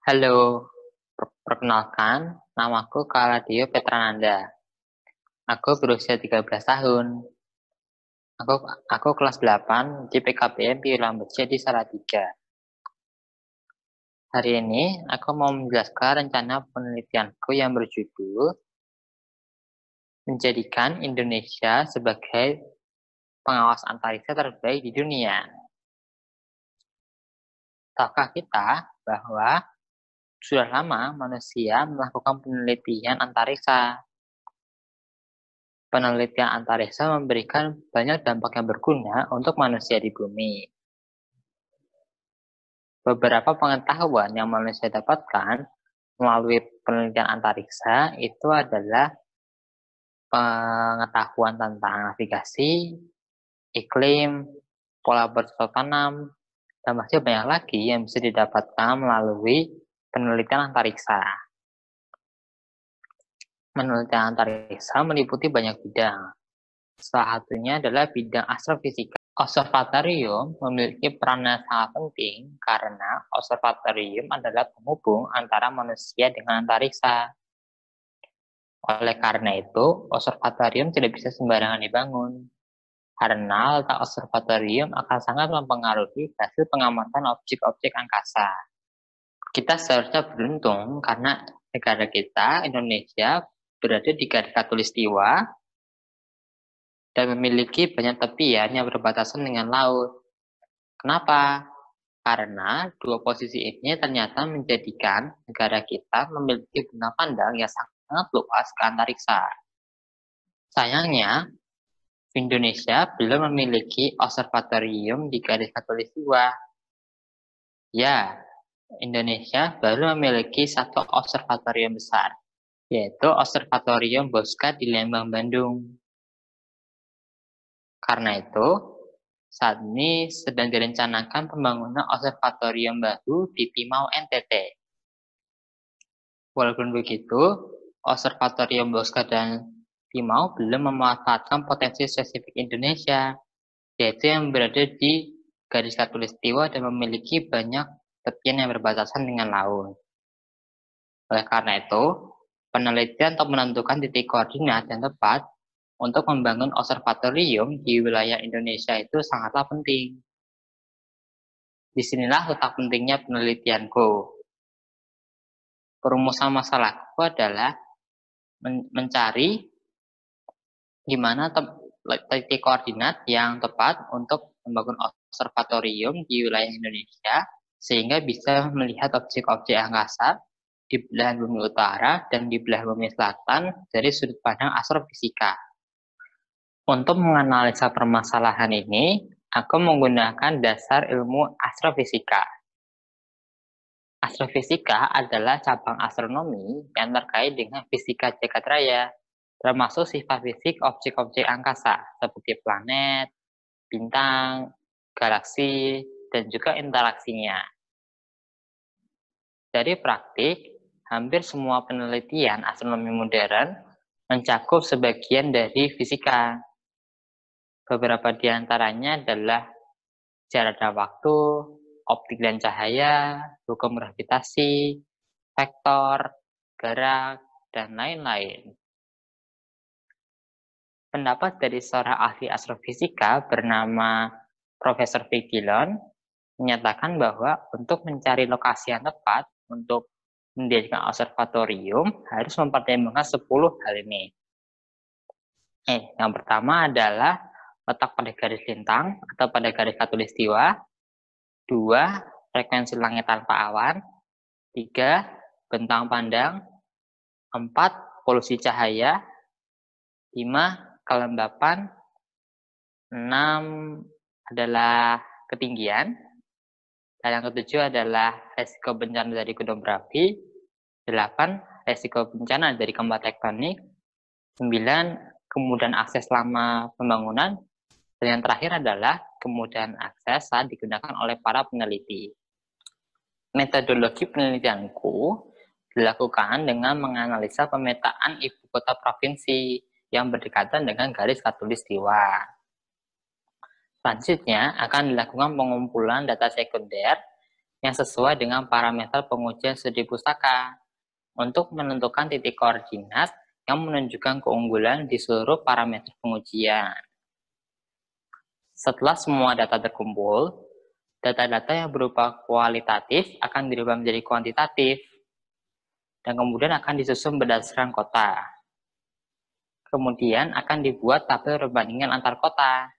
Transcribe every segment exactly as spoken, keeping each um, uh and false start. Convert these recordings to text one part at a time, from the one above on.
Halo, per- perkenalkan, namaku Kaladio Petrananda. Aku berusia tiga belas tahun. Aku, aku kelas delapan di P K B M di Lambertse di Salatiga. Hari ini, aku mau menjelaskan rencana penelitianku yang berjudul Menjadikan Indonesia sebagai pengawas antariksa terbaik di dunia. Tahukah kita bahwa sudah lama manusia melakukan penelitian antariksa? Penelitian antariksa memberikan banyak dampak yang berguna untuk manusia di bumi. Beberapa pengetahuan yang manusia dapatkan melalui penelitian antariksa itu adalah pengetahuan tentang navigasi, iklim, pola bercocok tanam, dan masih banyak lagi yang bisa didapatkan melalui penelitian antariksa. Penelitian antariksa meliputi banyak bidang. Salah satunya adalah bidang astrofisika. Observatorium memiliki peran yang sangat penting karena observatorium adalah penghubung antara manusia dengan antariksa. Oleh karena itu, observatorium tidak bisa sembarangan dibangun, karena letak observatorium akan sangat mempengaruhi hasil pengamatan objek-objek angkasa. Kita seharusnya beruntung karena negara kita, Indonesia, berada di garis khatulistiwa dan memiliki banyak tepian yang berbatasan dengan laut. Kenapa? Karena dua posisi ini ternyata menjadikan negara kita memiliki benang pandang yang sangat luas ke antariksa. Sayangnya, Indonesia belum memiliki observatorium di garis khatulistiwa. Ya, Indonesia baru memiliki satu observatorium besar, yaitu Observatorium Bosca di Lembang, Bandung. Karena itu, saat ini sedang direncanakan pembangunan observatorium baru di Timau, N T T. Walaupun begitu, Observatorium Bosca dan Timau belum memanfaatkan potensi spesifik Indonesia, yaitu yang berada di garis khatulistiwa dan memiliki banyak tepian yang berbatasan dengan laut. Oleh karena itu, penelitian untuk menentukan titik koordinat yang tepat untuk membangun observatorium di wilayah Indonesia itu sangatlah penting. Disinilah letak pentingnya penelitianku. Perumusan masalahku adalah men mencari gimana titik koordinat yang tepat untuk membangun observatorium di wilayah Indonesia sehingga bisa melihat objek-objek angkasa di belahan bumi utara dan di belahan bumi selatan dari sudut pandang astrofisika. Untuk menganalisa permasalahan ini, aku menggunakan dasar ilmu astrofisika. Astrofisika adalah cabang astronomi yang terkait dengan fisika jagat raya, termasuk sifat fisik objek-objek angkasa seperti planet, bintang, galaksi, dan juga interaksinya. Dari praktik, hampir semua penelitian astronomi modern mencakup sebagian dari fisika. Beberapa di antaranya adalah jarak dan waktu, optik dan cahaya, hukum gravitasi, vektor, gerak, dan lain-lain. Pendapat dari seorang ahli astrofisika bernama Profesor Vic Dillon menyatakan bahwa untuk mencari lokasi yang tepat untuk mendirikan observatorium harus mempertimbangkan sepuluh hal ini. Eh, yang pertama adalah letak pada garis lintang atau pada garis khatulistiwa. Dua, frekuensi langit tanpa awan. Tiga, bentang pandang. Empat, polusi cahaya. Lima, kelembapan. Enam adalah ketinggian. Dan yang ketujuh adalah resiko bencana dari gunung berapi. Delapan, resiko bencana dari gempa tektonik. Sembilan, kemudahan akses selama pembangunan. Dan yang terakhir adalah kemudahan akses saat digunakan oleh para peneliti. Metodologi penelitianku dilakukan dengan menganalisa pemetaan ibu kota provinsi yang berdekatan dengan garis khatulistiwa. Selanjutnya akan dilakukan pengumpulan data sekunder yang sesuai dengan parameter pengujian studi pustaka untuk menentukan titik koordinat yang menunjukkan keunggulan di seluruh parameter pengujian. Setelah semua data terkumpul, data-data yang berupa kualitatif akan dirubah menjadi kuantitatif dan kemudian akan disusun berdasarkan kota. Kemudian akan dibuat tabel perbandingan antar kota.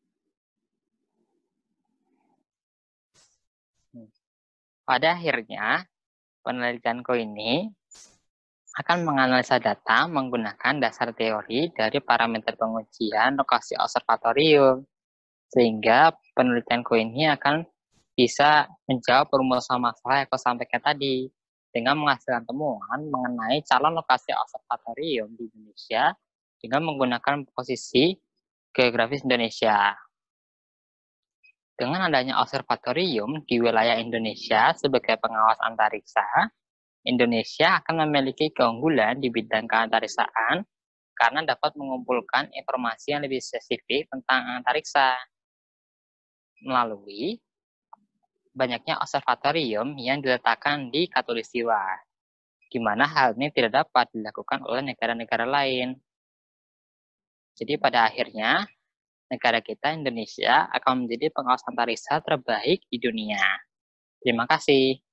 Pada akhirnya, penelitianku ini akan menganalisa data menggunakan dasar teori dari parameter pengujian lokasi observatorium, sehingga penelitianku ini akan bisa menjawab perumusan masalah yang aku sampaikan tadi, dengan menghasilkan temuan mengenai calon lokasi observatorium di Indonesia dengan menggunakan posisi geografis Indonesia. Dengan adanya observatorium di wilayah Indonesia sebagai pengawas antariksa, Indonesia akan memiliki keunggulan di bidang keantariksaan karena dapat mengumpulkan informasi yang lebih spesifik tentang antariksa melalui banyaknya observatorium yang diletakkan di Katulistiwa, di mana hal ini tidak dapat dilakukan oleh negara-negara lain. Jadi pada akhirnya, negara kita Indonesia akan menjadi pengawas antariksa terbaik di dunia. Terima kasih.